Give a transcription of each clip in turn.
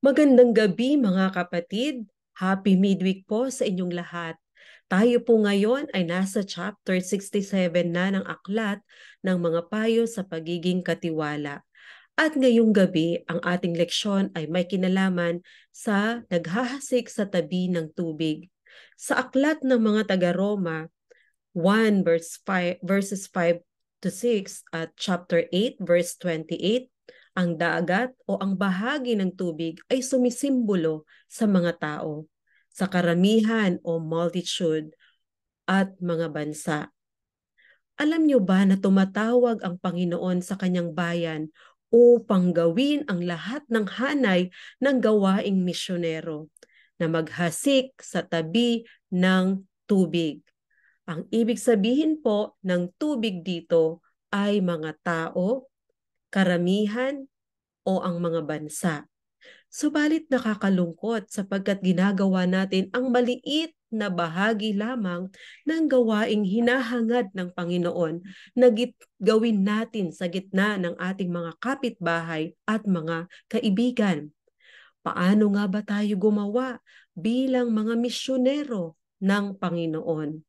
Magandang gabi mga kapatid. Happy midweek po sa inyong lahat. Tayo po ngayon ay nasa chapter 67 na ng aklat ng mga payo sa pagiging katiwala. At ngayong gabi, ang ating leksyon ay may kinalaman sa naghahasik sa tabi ng tubig. Sa aklat ng mga taga-Roma, 1 verses 5 to 6 at chapter 8 verse 28, ang dagat o ang bahagi ng tubig ay sumisimbolo sa mga tao, sa karamihan o multitude at mga bansa. Alam niyo ba na tumatawag ang Panginoon sa kanyang bayan upang gawin ang lahat ng hanay ng gawaing misyonero na maghasik sa tabi ng tubig? Ang ibig sabihin po ng tubig dito ay mga tao, karamihan, o ang mga bansa. Subalit nakakalungkot sapagkat ginagawa natin ang maliit na bahagi lamang ng gawaing hinahangad ng Panginoon na gawin natin sa gitna ng ating mga kapitbahay at mga kaibigan. Paano nga ba tayo gumawa bilang mga misyonero ng Panginoon?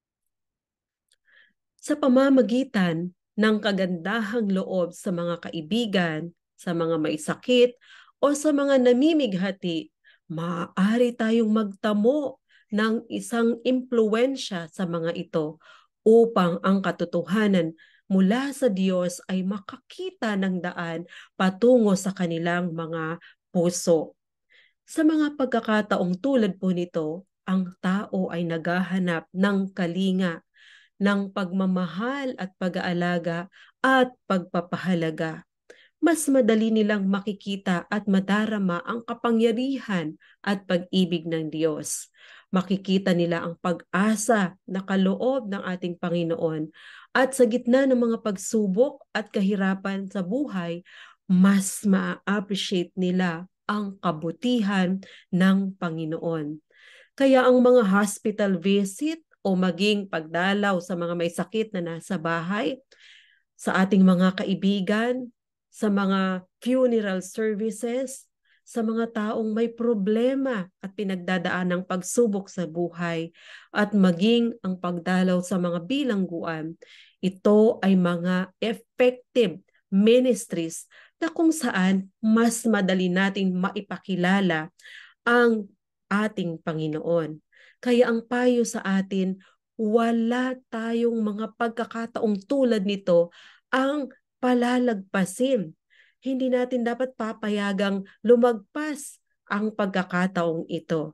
Sa pamamagitan ng kagandahang loob sa mga kaibigan, sa mga may sakit, o sa mga namimighati, maaari tayong magtamo ng isang impluensya sa mga ito upang ang katotohanan mula sa Diyos ay makakita ng daan patungo sa kanilang mga puso. Sa mga pagkakataong tulad po nito, ang tao ay naghahanap ng kalinga, ng pagmamahal at pag-aalaga at pagpapahalaga. Mas madali nilang makikita at madarama ang kapangyarihan at pag-ibig ng Diyos. Makikita nila ang pag-asa na kaloob ng ating Panginoon. At sa gitna ng mga pagsubok at kahirapan sa buhay, mas ma-appreciate nila ang kabutihan ng Panginoon. Kaya ang mga hospital visit o maging pagdalaw sa mga may sakit na nasa bahay, sa ating mga kaibigan, sa mga funeral services, sa mga taong may problema at pinagdadaan ng pagsubok sa buhay, at maging ang pagdalaw sa mga bilangguan. Ito ay mga effective ministries na kung saan mas madali nating maipakilala ang ating Panginoon. Kaya ang payo sa atin, wala tayong mga pagkakataong tulad nito ang palalagpasin. Hindi natin dapat papayagang lumagpas ang pagkakataong ito,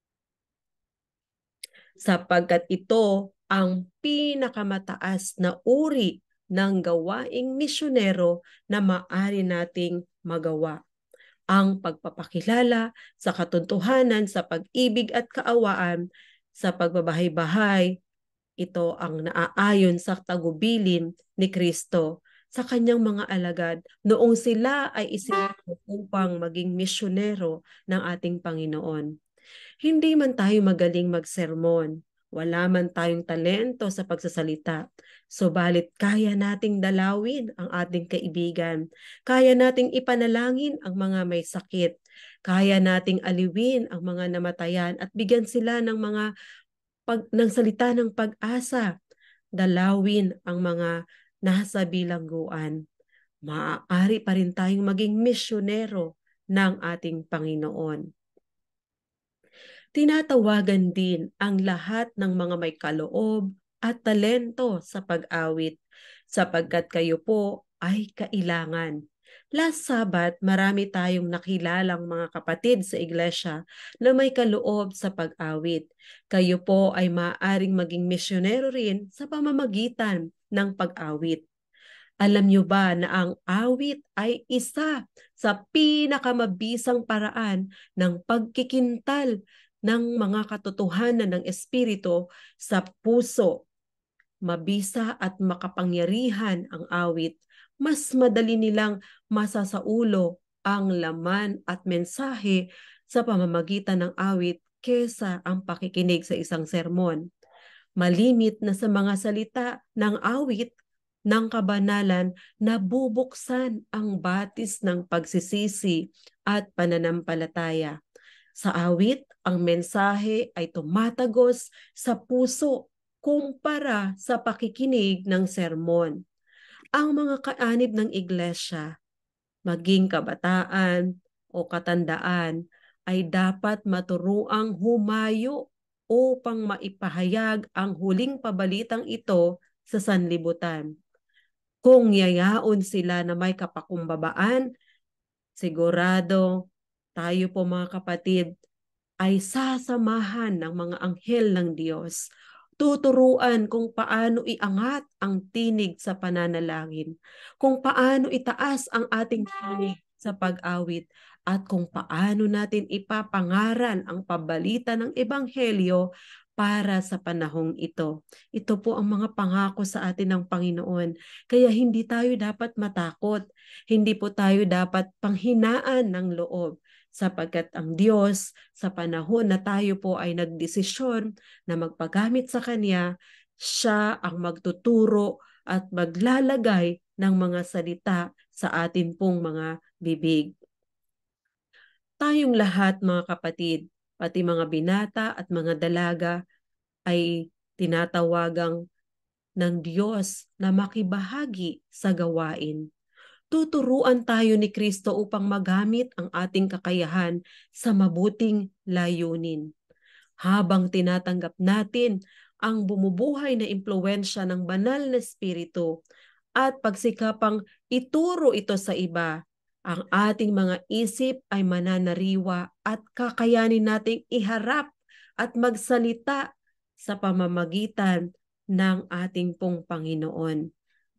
sapagkat ito ang pinakamataas na uri ng gawaing misyonero na maaari nating magawa, ang pagpapakilala sa katotohanan, sa pag-ibig at kaawaan, sa pagbabahay-bahay. Ito ang naaayon sa tagubilin ni Kristo sa kanyang mga alagad noong sila ay isinako upang maging misyonero ng ating Panginoon. Hindi man tayo magaling magsermon, wala man tayong talento sa pagsasalita, subalit kaya nating dalawin ang ating kaibigan, kaya nating ipanalangin ang mga may sakit, kaya nating aliwin ang mga namatayan at bigyan sila ng ng salita ng pag-asa, dalawin ang mga nasa bilangguan. Maaari pa rin tayong maging misyonero ng ating Panginoon. Tinatawagan din ang lahat ng mga may kaloob at talento sa pag-awit, sapagkat kayo po ay kailangan. Last Sabbath, marami tayong nakilalang mga kapatid sa iglesia na may kaloob sa pag-awit. Kayo po ay maaaring maging misyonero rin sa pamamagitan ng pag-awit. Alam niyo ba na ang awit ay isa sa pinakamabisang paraan ng pagkikintal ng mga katotohanan ng Espiritu sa puso? Mabisa at makapangyarihan ang awit. Mas madali nilang masasaulo ang laman at mensahe sa pamamagitan ng awit kesa ang pakikinig sa isang sermon. Malimit na sa mga salita ng awit, ng kabanalan nabubuksan ang batis ng pagsisisi at pananampalataya. Sa awit, ang mensahe ay tumatagos sa puso kumpara sa pakikinig ng sermon. Ang mga kaanib ng iglesia, maging kabataan o katandaan, ay dapat maturuang humayo upang maipahayag ang huling pabalitang ito sa sanlibutan. Kung yayaon sila na may kapakumbabaan, sigurado tayo po mga kapatid ay sasamahan ng mga anghel ng Diyos. Tuturuan kung paano iangat ang tinig sa pananalangin, kung paano itaas ang ating tinig sa pag-awit, at kung paano natin ipapangaral ang pabalita ng Ebanghelyo para sa panahong ito. Ito po ang mga pangako sa atin ng Panginoon. Kaya hindi tayo dapat matakot. Hindi po tayo dapat panghinaan ng loob sapagkat ang Diyos sa panahon na tayo po ay nagdesisyon na magpagamit sa Kanya, Siya ang magtuturo at maglalagay ng mga salita sa atin pong mga bibig. Tayong lahat mga kapatid, pati mga binata at mga dalaga ay tinatawagang ng Diyos na makibahagi sa gawain. Tuturuan tayo ni Kristo upang magamit ang ating kakayahan sa mabuting layunin. Habang tinatanggap natin ang bumubuhay na impluwensya ng banal na espiritu at pagsikapang ituro ito sa iba, ang ating mga isip ay mananariwa at kakayanin nating iharap at magsalita sa pamamagitan ng ating pong Panginoon.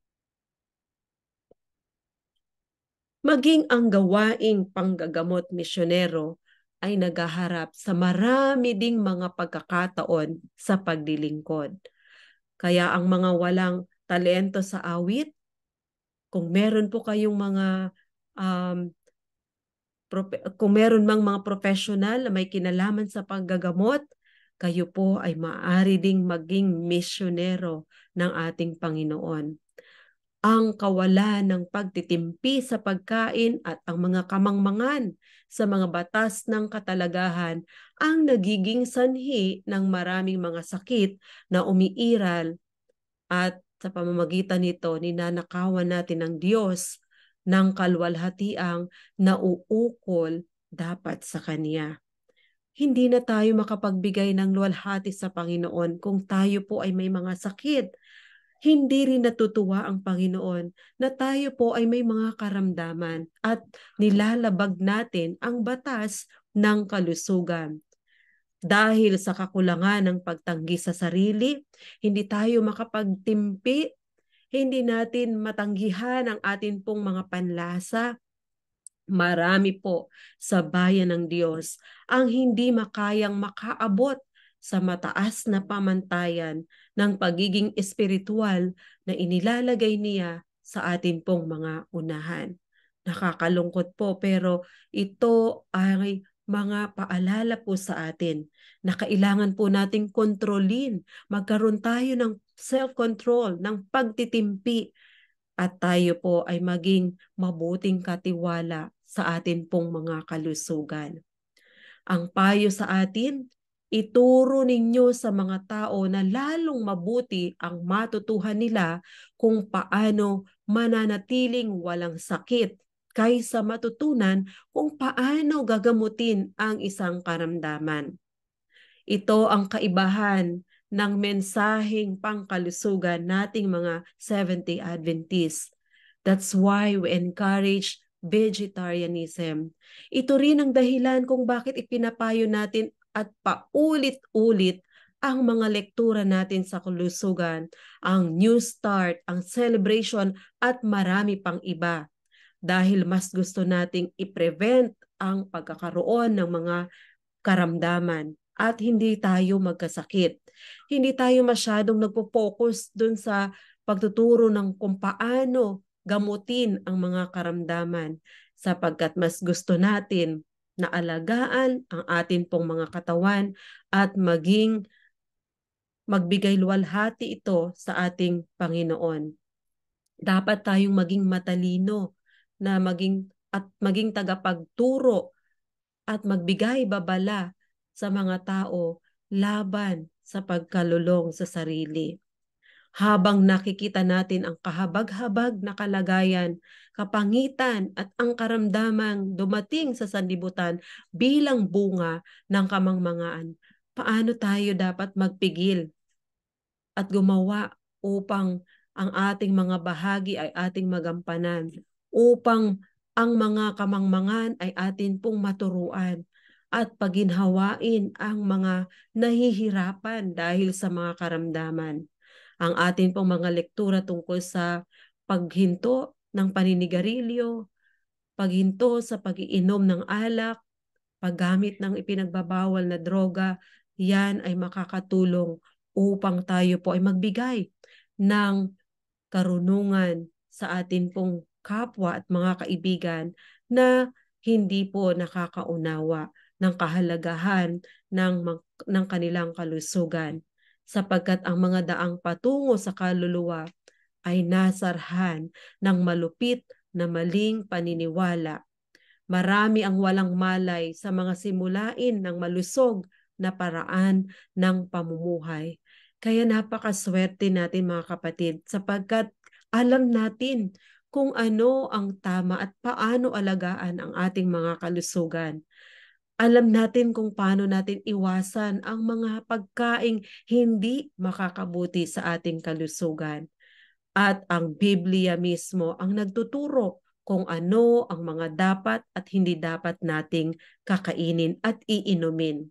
Maging ang gawaing panggagamot misyonero ay nagaharap sa marami ding mga pagkakataon sa paglilingkod. Kaya ang mga walang talento sa awit, kung meron po kayong mga kung meron mang mga professional na may kinalaman sa paggagamot, kayo po ay maaari ding maging misyonero ng ating Panginoon. Ang kawalan ng pagtitimpi sa pagkain at ang mga kamangmangan sa mga batas ng katalagahan ang nagiging sanhi ng maraming mga sakit na umiiral, at sa pamamagitan nito ninanakawan natin ng Diyos ng kaluwalhatiang nauukol dapat sa Kanya. Hindi na tayo makapagbigay ng luwalhati sa Panginoon kung tayo po ay may mga sakit. Hindi rin natutuwa ang Panginoon na tayo po ay may mga karamdaman at nilalabag natin ang batas ng kalusugan. Dahil sa kakulangan ng pagtanggi sa sarili, hindi tayo makapagtimpi, hindi natin matanggihan ang atin pong mga panlasa. Marami po sa bayan ng Diyos ang hindi makayang makaabot sa mataas na pamantayan ng pagiging espiritual na inilalagay niya sa atin pong mga unahan. Nakakalungkot po, pero ito ay mga paalala po sa atin na kailangan po nating kontrolin. Magkaroon tayo ng self-control, ng pagtitimpi, at tayo po ay maging mabuting katiwala sa atin pong mga kalusugan. Ang payo sa atin, ituro ninyo sa mga tao na lalong mabuti ang matutuhan nila kung paano mananatiling walang sakit kaysa matutunan kung paano gagamutin ang isang karamdaman. Ito ang kaibahan ng mensaheng pangkalusugan nating mga Seventh-day Adventist. That's why we encourage vegetarianism. Ito rin ang dahilan kung bakit ipinapayo natin at paulit-ulit ang mga lektura natin sa kalusugan, ang New Start, ang Celebration at marami pang iba. Dahil mas gusto nating i-prevent ang pagkakaroon ng mga karamdaman at hindi tayo magkasakit. Hindi tayo masyadong nagpo-focus dun sa pagtuturo ng kung paano gamutin ang mga karamdaman, sapagkat mas gusto natin na alagaan ang atin pong mga katawan at magbigay luwalhati ito sa ating Panginoon. Dapat tayong maging matalino na maging tagapagturo at magbigay babala sa mga tao laban sa pagkalulong sa sarili. Habang nakikita natin ang kahabag-habag na kalagayan, kapangitan at ang karamdamang dumating sa sanlibutan bilang bunga ng kamangmangaan, paano tayo dapat magpigil at gumawa upang ang ating mga bahagi ay ating magampanan, upang ang mga kamangmangan ay atin pong maturuan at paginhawain ang mga nahihirapan dahil sa mga karamdaman. Ang atin pong mga lektura tungkol sa paghinto ng paninigarilyo, paghinto sa pag-iinom ng alak, paggamit ng ipinagbabawal na droga, yan ay makakatulong upang tayo po ay magbigay ng karunungan sa atin pong kapwa at mga kaibigan na hindi po nakakaunawa ng kahalagahan ng kanilang kalusugan, sapagkat ang mga daang patungo sa kaluluwa ay nasarhan ng malupit na maling paniniwala. Marami ang walang malay sa mga simulain ng malusog na paraan ng pamumuhay. Kaya napakaswerte natin mga kapatid, sapagkat alam natin kung ano ang tama at paano alagaan ang ating mga kalusugan. Alam natin kung paano natin iwasan ang mga pagkaing hindi makakabuti sa ating kalusugan. At ang Biblia mismo ang nagtuturo kung ano ang mga dapat at hindi dapat nating kakainin at iinumin.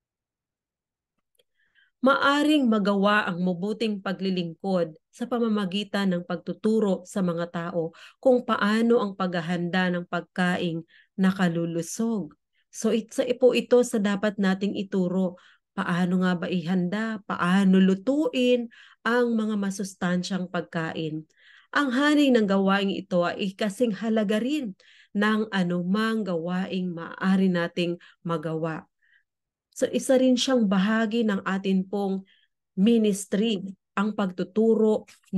Maaring magawa ang mabuting paglilingkod sa pamamagitan ng pagtuturo sa mga tao kung paano ang paghahanda ng pagkaing nakalulusog. So isa po ito sa dapat nating ituro. Paano nga ba ihanda? Paano lutuin ang mga masustansyang pagkain? Ang hanay ng gawaing ito ay kasing halaga rin ng anumang gawaing maaari nating magawa. So isa rin siyang bahagi ng atin pong ministry, ang pagtuturo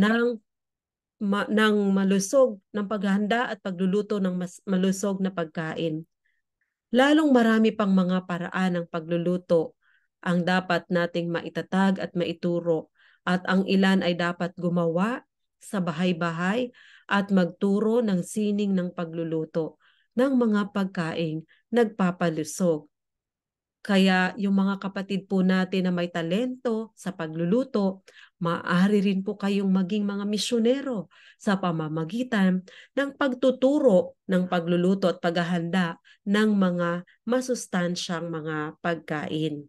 ng malusog, ng paghahanda at pagluluto ng malusog na pagkain. Lalong marami pang mga paraan ng pagluluto ang dapat nating maitatag at maituro, at ang ilan ay dapat gumawa sa bahay-bahay at magturo ng sining ng pagluluto ng mga pagkaing nagpapalusog. Kaya yung mga kapatid po natin na may talento sa pagluluto, maaari rin po kayong maging mga misyonero sa pamamagitan ng pagtuturo ng pagluluto at paghahanda ng mga masustansyang mga pagkain.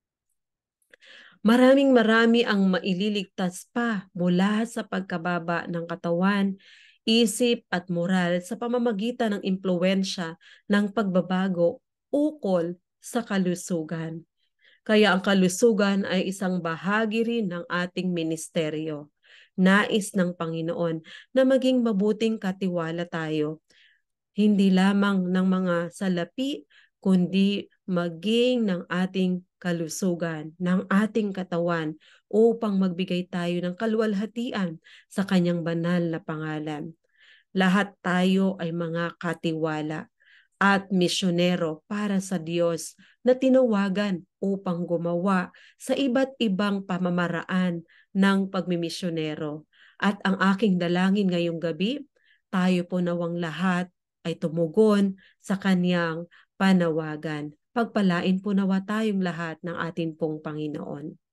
Marami ang maililigtas pa mula sa pagkababa ng katawan, isip at moral sa pamamagitan ng impluwensya ng pagbabago ukol sa kalusugan. Kaya ang kalusugan ay isang bahagi rin ng ating ministeryo. Nais ng Panginoon na maging mabuting katiwala tayo, hindi lamang ng mga salapi, kundi maging ng ating kalusugan, ng ating katawan, upang magbigay tayo ng kaluwalhatian sa kanyang banal na pangalan. Lahat tayo ay mga katiwala at misyonero para sa Diyos na tinawagan upang gumawa sa iba't ibang pamamaraan ng pagmimisyonero. At ang aking dalangin ngayong gabi, tayo po nawang lahat ay tumugon sa kanyang panawagan. Pagpalain po nawa tayong lahat ng ating pong Panginoon.